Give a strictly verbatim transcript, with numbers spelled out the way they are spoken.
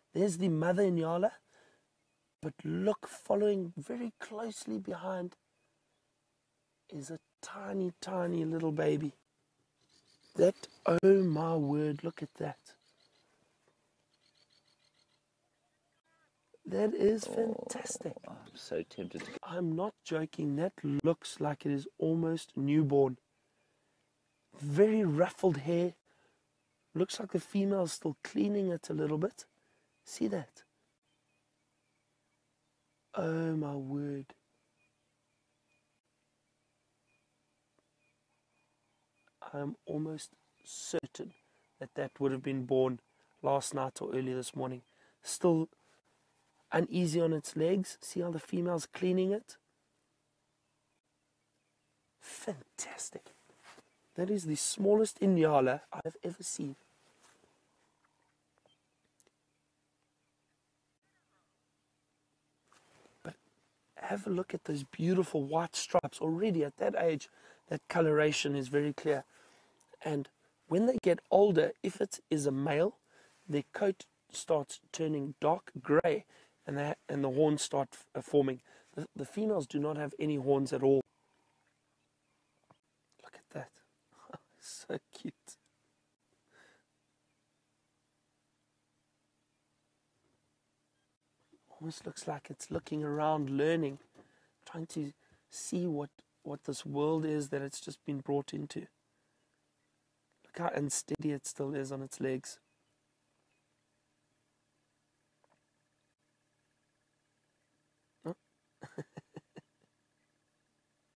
There's the mother Nyala, but look, following very closely behind is a tiny, tiny little baby. That, oh my word, look at that. That is fantastic. Oh, I'm so tempted to. I'm not joking. That looks like it is almost newborn. Very ruffled hair. Looks like the female's still cleaning it a little bit. See that? Oh my word. I'm almost certain that that would have been born last night or early this morning. Still uneasy on its legs. See how the female's cleaning it? Fantastic. That is the smallest Nyala I've ever seen. But have a look at those beautiful white stripes. Already at that age, that coloration is very clear. And when they get older, if it is a male, their coat starts turning dark grey, and, they, and the horns start uh, forming. The, the females do not have any horns at all. Look at that. So cute. Almost looks like it's looking around, learning, trying to see what, what this world is that it's just been brought into. Look how unsteady it still is on its legs.